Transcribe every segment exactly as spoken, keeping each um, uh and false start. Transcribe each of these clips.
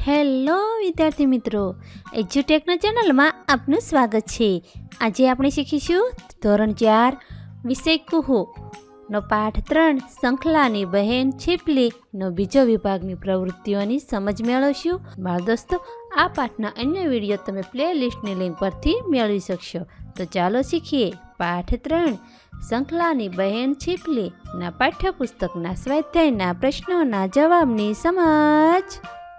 Hello વિદ્યાર્થી મિત્રો, એજ્યુટેકના ચેનલમાં આપનું સ્વાગત છે। આજે આપણે શીખીશું ધોરણ ચાર વિષય કુહુનો પાઠ ત્રણ શંખલાની બહેન છીપલીનો બીજો વિભાગની પ્રવૃત્તિઓની સમજ મેળવશું। બાળ દોસ્તો, આ પાઠના અન્ય વિડીયો તમે પ્લેલિસ્ટની લિંક પરથી મેળવી શકશો। તો ચાલો શીખીએ પાઠ ત્રણ શંખલાની બહેન છીપલીના પાઠ્યપુસ્તકના સ્વાધ્યાયના પ્રશ્નોના જવાબની સમજ।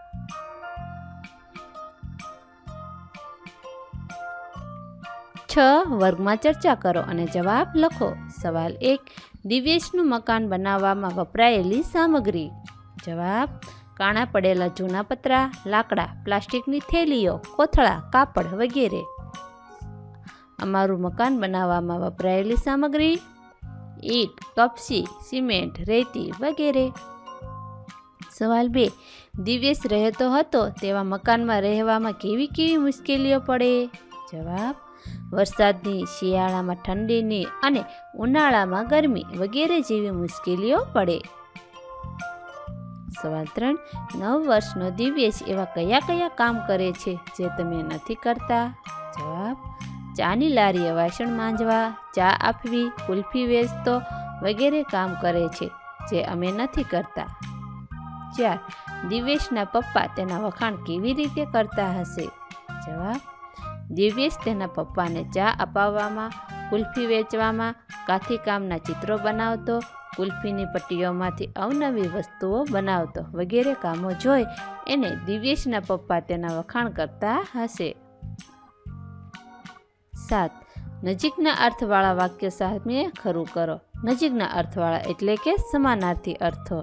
છ વર્ગમાં ચર્ચા કરો અને જવાબ લખો। સવાલ એક, દિવ્યેશનું મકાન બનાવવામાં વપરાયેલી સામગ્રી। જવાબ, કાણા પડેલા જૂના પતરા, લાકડા, પ્લાસ્ટિકની થેલીઓ, કોથળા, કાપડ વગેરે। અમારું મકાન બનાવવામાં વપરાયેલી સામગ્રી ઈંટ, કપચી, સિમેન્ટ, રેતી વગેરે। સવાલ બે, દિવ્યેશ રહેતો હતો તેવા મકાનમાં રહેવામાં કેવી કેવી મુશ્કેલીઓ પડે। જવાબ, વરસાદની, શિયાળામાં ઠંડીની અને ઉનાળામાં ગરમી વગેરે જેવી મુશ્કેલીઓ પડે। સવાલ ત્રણ, નવ વર્ષનો દિવ્યેશ એવા કયા કયા કામ કરે છે જે તમે નથી કરતા। જવાબ, ચાની લારીએ વાસણ માંજવા, ચા આપવી, કુલ્ફી વેચતો વગેરે કામ કરે છે જે અમે નથી કરતા। ચાર, દિવ્યેશના પપ્પા તેના વખાણ કેવી રીતે કરતા હશે। જવાબ, દિવ્યેશ તેના પપ્પાને ચા અપાવવામાં, કુલ્ફી વેચવામાં, કાથી કામના ચિત્રો બનાવતો, કુલ્ફીની પટ્ટીઓમાંથી અવનવી વસ્તુઓ બનાવતો વગેરે કામો જોઈ એને દિવ્યેશના પપ્પા તેના વખાણ કરતા હશે। સાત, નજીકના અર્થવાળા વાક્ય સામે ખરું કરો। નજીકના અર્થવાળા એટલે કે સમાનાર્થી અર્થો।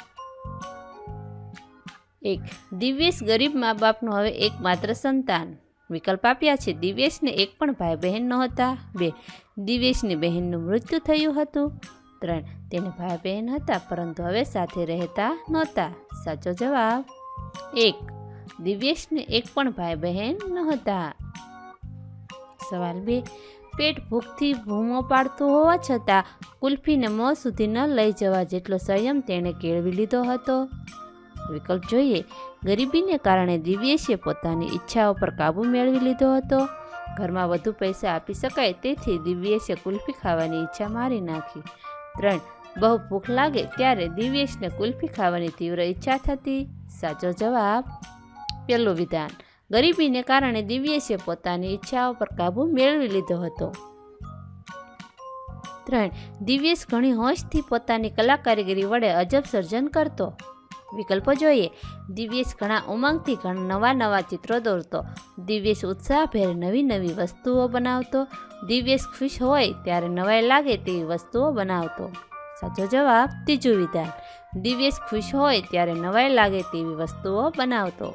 એક, દિવ્યેશ ગરીબ મા બાપનું હવે એકમાત્ર સંતાન। વિકલ્પ આપ્યા છે, દિવ્યેશને એક પણ ભાઈ બહેન નહોતા। બે, દિવ્યેશની બહેનનું મૃત્યુ થયું હતું। ત્રણ, તેને ભાઈ બહેન હતા પરંતુ હવે સાથે રહેતા નહોતા। સાચો જવાબ એક, દિવ્યેશને એક પણ ભાઈ બહેન નહોતા। સવાલ બે, પેટ ભૂખથી બૂમો પાડતું હોવા છતાં કુલ્ફીને મોં સુધી ન લઈ જવા જેટલો સંયમ તેણે કેળવી લીધો હતો। વિકલ્પ જોઈએ, ગરીબીને કારણે દિવ્યેશે પોતાની ઈચ્છાઓ પર કાબૂ મેળવી લીધો હતો। ઘરમાં વધુ પૈસા આપી શકાય તેથી દિવ્યેશે કુલ્ફી ખાવાની ઈચ્છા મારી નાખી। ત્રણ, બહુ ભૂખ લાગે ત્યારે દિવ્યેશને કુલ્ફી ખાવાની તીવ્ર ઈચ્છા થતી। સાચો જવાબ પહેલું વિધાન, ગરીબીને કારણે દિવ્યેશે પોતાની ઈચ્છાઓ પર કાબૂ મેળવી લીધો હતો। ત્રણ, દિવ્યેશ ઘણી હોશથી પોતાની કલા કારીગરી વડે અજબ સર્જન કરતો। વિકલ્પો જોઈએ, દિવ્યેશ ઘણા ઉમંગથી ઘણા નવા નવા ચિત્રો દોરતો, દિવ્યેશ ઉત્સાહભેર નવી નવી વસ્તુઓ બનાવતો, દિવ્યેશ ખુશ હોય ત્યારે નવાઈ લાગે તેવી વસ્તુઓ બનાવતો। સાચો જવાબ ત્રીજું વિધાન, દિવ્યેશ ખુશ હોય ત્યારે નવાઈ લાગે તેવી વસ્તુઓ બનાવતો।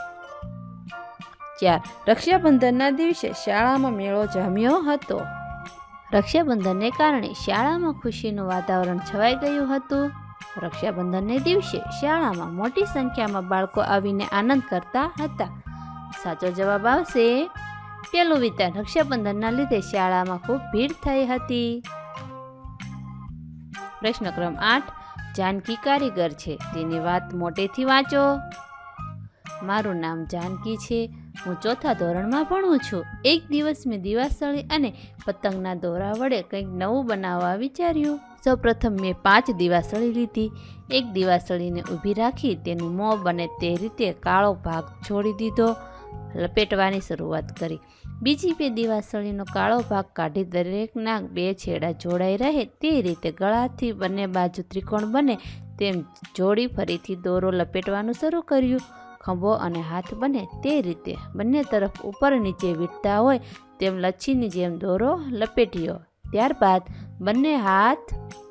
ચાર, રક્ષાબંધનના દિવસે શાળામાં મેળો જામ્યો હતો। રક્ષાબંધનને કારણે શાળામાં ખુશીનું વાતાવરણ છવાઈ ગયું હતું। રક્ષાબંધનને દિવસે શાળામાં મોટી સંખ્યામાં બાળકો આવીને આનંદ કરતા હતા। સાચો જવાબ આવશે પહેલું વિધાન, રક્ષાબંધનના લીધે શાળામાં ખૂબ ભીડ થઈ હતી। પ્રશ્ન ક્રમ આઠ, જાનકી કારીગર છે તેની વાત મોટેથી વાંચો। મારું નામ જાનકી છે, હું ચોથા ધોરણમાં ભણું છું। એક દિવસ મેં દિવાસળી અને પતંગના દોરા વડે કંઈક નવું બનાવવા વિચાર્યું। સૌપ્રથમ મેં પાંચ દિવાસળી લીધી, એક દિવાસળીને ઊભી રાખી તેનું મોં બને તે રીતે કાળો ભાગ છોડી દીધો, લપેટવાની શરૂઆત કરી। બીજી બે દિવાસળીનો કાળો ભાગ કાઢી દરેકના બે છેડા જોડાઈ રહે તે રીતે ગળાથી બંને બાજુ ત્રિકોણ બને તેમ જોડી ફરીથી દોરો લપેટવાનું શરૂ કર્યું। ખંભો અને હાથ બને તે રીતે બંને તરફ ઉપર નીચે વીંટતા હોય તેમ લચ્છીની જેમ દોરો લપેટ્યો। ત્યારબાદ બંને હાથ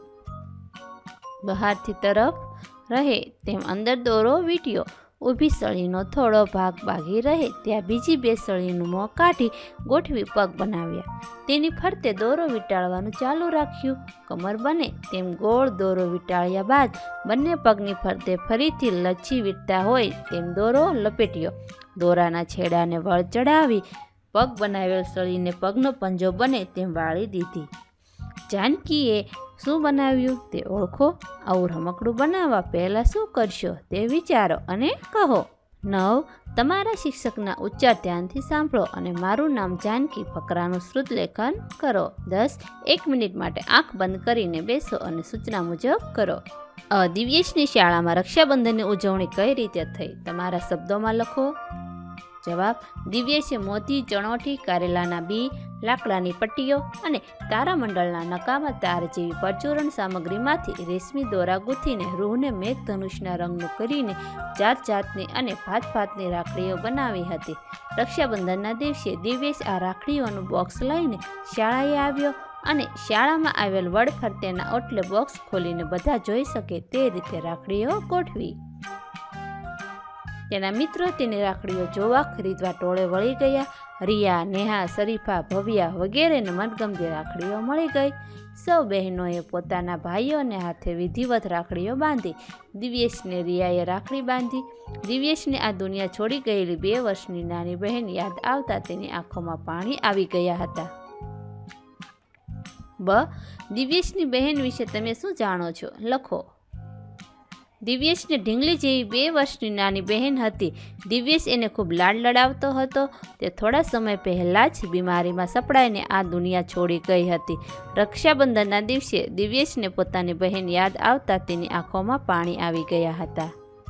બહારથી તરફ રહે તેમ અંદર દોરો વીંટ્યો। ઊભી સળીનો થોડો ભાગ બાકી રહે ત્યાં બીજી બે સળીનું મોં કાઢી ગોઠવી પગ બનાવ્યા। તેની ફરતે દોરો વીંટાળવાનું ચાલુ રાખ્યું। કમર બને તેમ ગોળ દોરો વીંટાળ્યા બાદ બંને પગની ફરતે ફરીથી લચ્છી વીંટતા હોય તેમ દોરો લપેટ્યો। દોરાના છેડાને વળ ચડાવી પગ બનાવેલ સળીને પગનો પંજો બને તેમ વાળી દીધી। જાનકીએ શું બનાવ્યું તે ઓળખો। આવું રમકડું બનાવવા પહેલાં શું કરશો તે વિચારો અને કહો। નવ તમારા શિક્ષકના ઉચ્ચાર ધ્યાનથી સાંભળો અને મારું નામ જાનકી ફકરાનું શ્રુત લેખન કરો. દસ એક મિનિટ માટે આંખ બંધ કરીને બેસો અને સૂચના મુજબ કરો. અ દિવ્યેશની શાળામાં રક્ષાબંધનની ઉજવણી કઈ રીતે થઈ? તમારા શબ્દોમાં લખો. જવાબ: દિવ્યેશે મોતી, ચણોઠી, કારેલાના બી, લાકડાની પટ્ટીઓ અને તારામંડળના નકામા તાર જેવી પરચુરણ સામગ્રીમાંથી રેશમી દોરા ગૂંથીને રૂહને મેઘધનુષના રંગનું કરીને જાત જાતની અને ભાત ભાતની રાખડીઓ બનાવી હતી. રક્ષાબંધનના દિવસે દિવ્યેશ આ રાખડીઓનું બોક્સ લઈને શાળાએ આવ્યો અને શાળામાં આવેલ વડ ફરતેના ઓટલે બોક્સ ખોલીને બધા જોઈ શકે તે રીતે રાખડીઓ ગોઠવી. તેના મિત્રો તેની રાખડીઓ જોવા ખરીદવા ટોળે વળી ગયા. રિયા, નેહા, શરીફા, ભવ્યા વગેરેને મનગમતી રાખડીઓ મળી ગઈ. સૌ બહેનોએ પોતાના ભાઈઓને હાથે વિધિવત રાખડીઓ બાંધી. દિવ્યેશને રિયાએ રાખડી બાંધી. દિવ્યેશને આ દુનિયા છોડી ગયેલી બે વર્ષની નાની બહેન યાદ આવતા તેની આંખોમાં પાણી આવી ગયા હતા. બ દિવ્યેશની બહેન વિશે તમે શું જાણો છો? લખો. દિવ્યેશને ઢીંગલી જેવી બે વર્ષની નાની બહેન હતી. દિવ્યેશ એને ખૂબ લાડ લડાવતો હતો. તે થોડા સમય પહેલાં જ બીમારીમાં સપડાઈને આ દુનિયા છોડી ગઈ હતી. રક્ષાબંધનના દિવસે દિવ્યેશને પોતાની બહેન યાદ આવતા તેની આંખોમાં પાણી આવી ગયા હતા.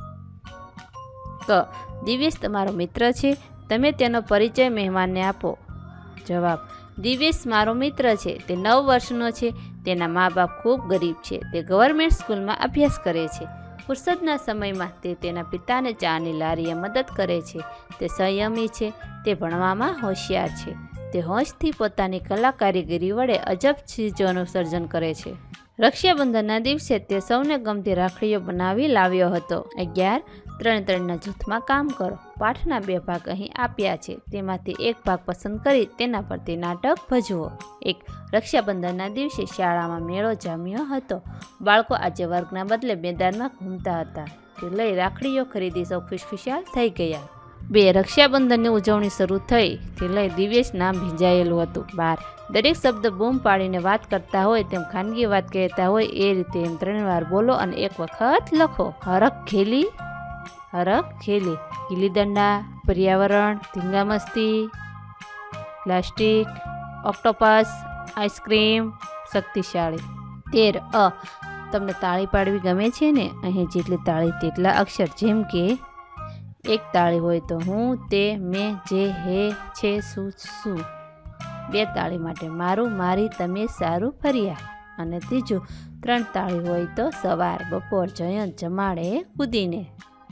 ક દિવ્યેશ તમારો મિત્ર છે. તમે તેનો પરિચય મહેમાનને આપો. જવાબ: દિવ્યેશ મારો મિત્ર છે. તે નવ વર્ષનો છે. તેના મા બાપ ખૂબ ગરીબ છે. તે ગવર્મેન્ટ સ્કૂલમાં અભ્યાસ કરે છે. ફુરસદના સમયમાં તે તેના પિતાને ચાની લારીએ મદદ કરે છે. તે સંયમી છે. તે ભણવામાં હોશિયાર છે. તે હોંશથી પોતાની કલા કારીગરી વડે અજબ ચીજોનું સર્જન કરે છે. રક્ષાબંધનના દિવસે તે સૌને ગમતી રાખડીઓ બનાવી લાવ્યો હતો. અગિયાર ત્રણ ત્રણના જૂથમાં કામ કરો. પાઠના બે ભાગ અહીં આપ્યા છે. તેમાંથી એક ભાગ પસંદ કરી તેના પરથી નાટક ભજવો. એક રક્ષાબંધનના દિવસે શાળામાં મેળો જામ્યો હતો. બાળકો આજે વર્ગના બદલે મેદાનમાં ઘૂમતા હતા. તે લઈ રાખડીઓ ખરીદી સૌ ખુશખુશાલ થઈ ગયા. બે રક્ષાબંધનની ઉજવણી શરૂ થઈ. તે લઈ દિવ્યેશ નામ ભીંજાયેલું હતું. બાર દરેક શબ્દ બૂમ પાડીને વાત કરતા હોય તેમ ખાનગી વાત કહેતા હોય એ રીતે એમ ત્રણ વાર બોલો અને એક વખત લખો. હરખ ખેલી, હરખ ખેલી, ગીલી દંડા, પર્યાવરણ, ધીંગા મસ્તી, પ્લાસ્ટિક, ઓક્ટોપસ, આઈસ્ક્રીમ, શક્તિશાળી. તેર અ તમને તાળી પાડવી ગમે છે ને? અહીં જેટલી તાળી તેટલા અક્ષર. જેમ કે એક તાળી હોય તો હું, તે, મેં, જે, હે, છે, શું, શું. બે તાળી માટે મારું, મારી, તમે, સારું, ફર્યા. અને ત્રીજું ત્રણ તાળી હોય તો સવાર, બપોર, જયંત, જમાડે, કૂદીને.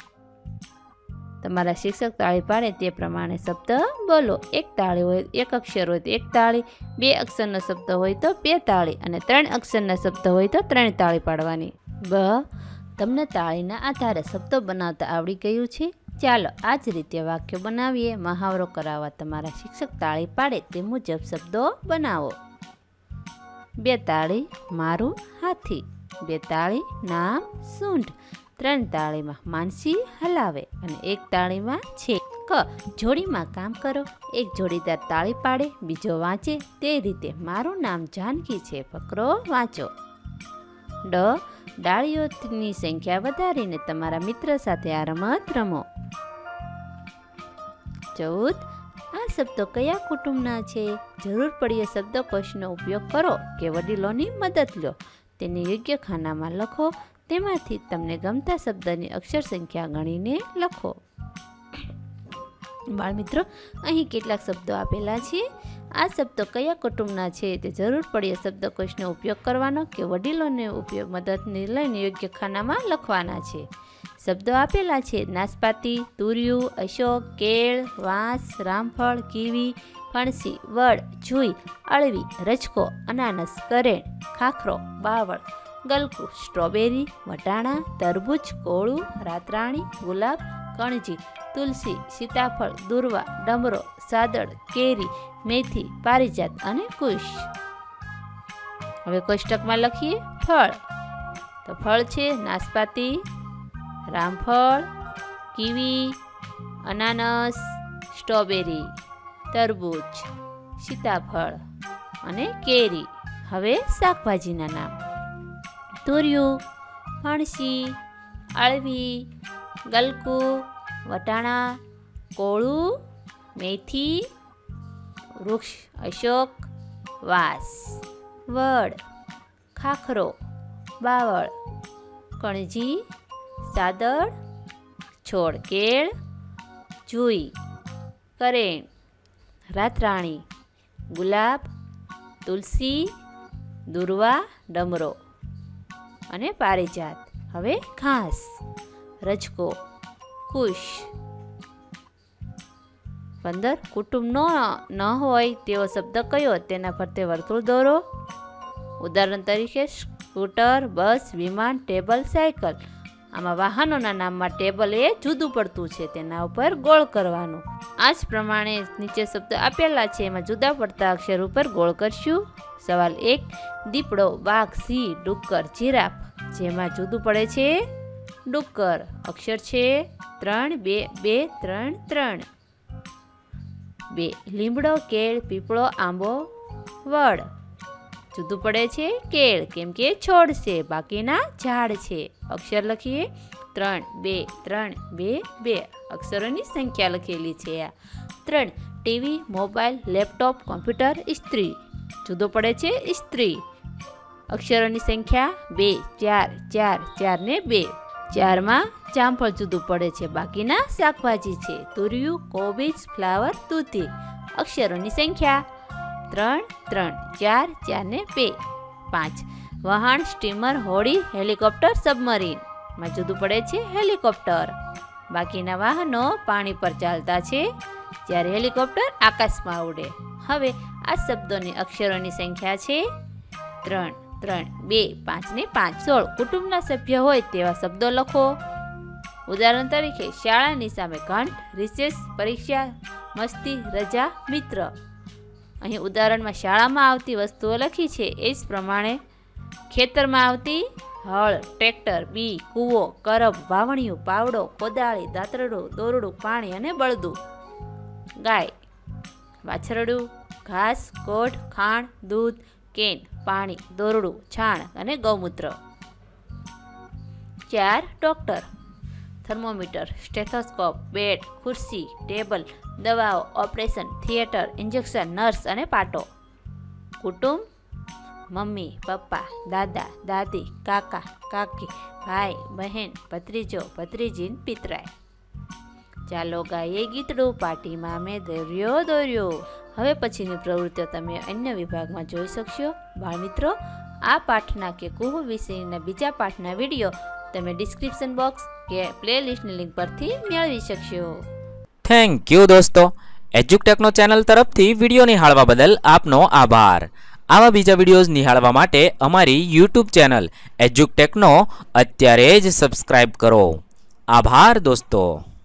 તમારા શિક્ષક તાળી પાડે તે પ્રમાણે શબ્દ બોલો. એક તાળી હોય એક અક્ષર હોય તો એક તાળી, બે અક્ષરનો શબ્દ હોય તો બે તાળી અને ત્રણ અક્ષરના શબ્દ હોય તો ત્રણ તાળી પાડવાની. બ તમને તાળીના આધારે શબ્દો બનાવતા આવડી ગયું છે? ચાલો આ જ રીતે વાક્યો બનાવીએ. મહાવરો કરાવવા તમારા શિક્ષક તાળી પાડે તે મુજબ શબ્દો બનાવો. બે તાળી મારું હાથી. બે તાળી નામ સૂંઢ. ત્રણ તાળીમાં માનસી હલાવે અને એક તાળીમાં છે. ક જોડીમાં કામ કરો. એક જોડીદાર તાળી પાડે, બીજો વાંચે. તે રીતે મારું નામ જાનકી છે, ફકરો વાંચો. ડ ડાળીઓની સંખ્યા વધારીને તમારા મિત્ર સાથે આ રમત રમો. ચૌદ આ શબ્દો કયા કુટુંબના છે? જરૂર પડ્યે શબ્દકોશનો ઉપયોગ કરો કે વડીલોની મદદ લો. તેને યોગ્ય ખાનામાં લખો. તેમાંથી તમને ગમતા શબ્દની અક્ષર સંખ્યા ગણીને લખો. બાળમિત્રો, અહીં કેટલાક શબ્દો આપેલા છે. આ શબ્દો કયા કુટુંબના છે તે જરૂર પડ્યે શબ્દકોશનો ઉપયોગ કરવાનો કે વડીલોને ઉપયોગ મદદને લઈને યોગ્ય ખાનામાં લખવાના છે. શબ્દો આપેલા છે: નાશપાતી, તુરિયું, અશોક, કેળ, વાંસ, રામફળ, કીવી, ફણસી, વડ, જુઈ, અળવી, રજકો, અનાનસ, કરેણ, ખાખરો, બાવળ, ગલકુ, સ્ટ્રોબેરી, વટાણા, તરબૂચ, કોળું, રાતરાણી, ગુલાબ, કણજી, તુલસી, સીતાફળ, દુર્વા, ડમરો, સાદળ, કેરી, મેથી, પારિજાત અને કુશ. હવે કોષ્ટકમાં લખીએ ફળ. તો ફળ છે નાશપાતી, રામફળ, કીવી, અનાનસ, સ્ટ્રોબેરી, તરબૂચ, સીતાફળ અને કેરી. હવે શાકભાજીના નામ: તુરિયું, ફણસી, અળવી, ગલકુ, વટાણા, કોળું, મેથી, વૃક્ષ અશોક, વાંસ, વડ, ખાખરો, બાવળ, કણજી, સાદળ, છોડ કેળ, જુઈ, કરેણ, રાતરાણી, ગુલાબ, તુલસી, દુર્વા, ડમરો અને પારિજાત. હવે ઘાસ, રજકો, કુશ. પંદર કુટુંબ ન હોય તેવો શબ્દ કયો? તેના ફરતે વર્તુળ દોરો. ઉદાહરણ તરીકે સ્કૂટર, બસ, વિમાન, ટેબલ, સાયકલ. આમાં વાહનોના નામમાં ટેબલ એ જુદું પડતું છે, તેના ઉપર ગોળ કરવાનું. આ જ પ્રમાણે નીચે શબ્દ આપેલા છે, એમાં જુદા પડતા અક્ષર ઉપર ગોળ કરશું. સવાલ એક, દીપડો, વાઘ, સિંહ, ડુક્કર, જીરાફ. જેમાં જુદું પડે છે ડુક્કર. અક્ષર છે ત્રણ, બે, બે, ત્રણ, ત્રણ. બે, લીમડો, કેળ, પીપળો, આંબો, વડ. જુદું પડે છે કેળ, કેમ કે છોડ છે, બાકીના ઝાડ છે. અક્ષર લખીએ ત્રણ, બે, ત્રણ, બે, બે. અક્ષરોની સંખ્યા લખેલી છે આ. ત્રણ, ટીવી, મોબાઈલ, લેપટોપ, કોમ્પ્યુટર, ઇસ્ત્રી. જુદો પડે છે ઇસ્ત્રી. અક્ષરોની સંખ્યા બે, ચાર, ચાર, ચાર ને બે. ચારમાં જામફળ જુદું પડે છે, બાકીના શાકભાજી છે. તુરિયું, કોબીજ, ફ્લાવર, દૂધી. અક્ષરોની સંખ્યા ત્રણ, ત્રણ, ચાર, ચાર ને બે. પાંચ, વહાણ, સ્ટીમર, હોડી, હેલિકોપ્ટર, સબમરીન. માં જુદું પડે છે હેલિકોપ્ટર. બાકીના વાહનો પાણી પર ચાલતા છે, જ્યારે હેલિકોપ્ટર આકાશમાં ઉડે. હવે આ શબ્દોની અક્ષરોની સંખ્યા છે ત્રણ, ત્રણ, બે, પાંચ ને પાંચ. સોળ, કુટુંબના સભ્ય હોય તેવા શબ્દો લખો. ઉદાહરણ તરીકે શાળાની સામે ઘંટ, રિસેસ, પરીક્ષા, મસ્તી, રજા, મિત્ર. અહીં ઉદાહરણમાં શાળામાં આવતી વસ્તુઓ લખી છે, એ જ પ્રમાણે ખેતરમાં આવતી હળ, ટ્રેક્ટર, બી, કૂવો, કરબ, વાવણિયું, પાવડો, કોદાળી, દાતરડું, દોરડું, પાણી અને બળદું. ગાય, વાછરડું, ઘાસ, કોઢ, ખાણ, દૂધ, કેન, પાણી, દોરડું, છાણ અને ગૌમૂત્ર. ચાર, ડોક્ટર, થર્મોમીટર, સ્ટેથોસ્કોપ, બેડ, ખુરશી, ટેબલ, દવાઓ, ઓપરેશન, થિયેટર, ઇન્જેક્શન, નર્સ અને પાટો. કુટુંબ, મમ્મી, પપ્પા, દાદા, દાદી, કાકા, કાકી, ભાઈ, બહેન, ભત્રીજો, ભત્રીજી, પિતરાય. ચાલો ગાઈએ ગીતડું, પાટીમાં મેં દોર્યો દોર્યો. હવે પછીની પ્રવૃત્તિઓ તમે અન્ય વિભાગમાં જોઈ શકશો. બાળમિત્રો, આ પાઠના કે કુહુ વિષયના બીજા પાઠના વિડીયો તમે ડિસ્ક્રિપ્શન બોક્સ કે પ્લેલિસ્ટની લિંક પરથી મેળવી શકશો. થેન્ક યુ દોસ્તો. એજ્યુકટેકનો ચેનલ તરફથી વિડીયો નિહાળવા બદલ આપનો આભાર. આવા બીજા વિડીયોઝ નિહાળવા માટે અમારી યુટ્યુબ ચેનલ એજ્યુકટેકનો અત્યારે જ સબસ્ક્રાઇબ કરો. આભાર દોસ્તો.